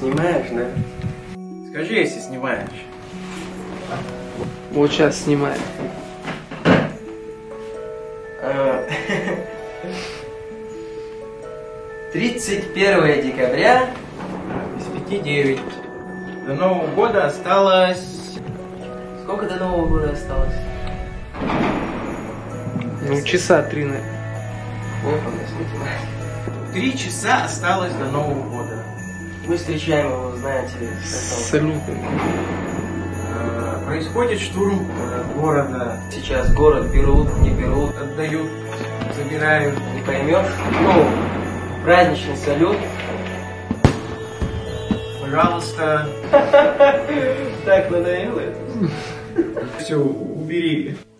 Снимаешь, да? Скажи, если снимаешь. Вот сейчас снимаем. 31 декабря без 5:09. До Нового года осталось... Сколько до Нового года осталось? Ну, часа 3, наверное. Не помню, 3 часа осталось до Нового года. Мы встречаем его, знаете, С салютом. Происходит штурм города. Сейчас город берут, не берут, отдают, забирают. Не поймешь. Ну, праздничный салют. Пожалуйста. Так надоело это. Все, убери.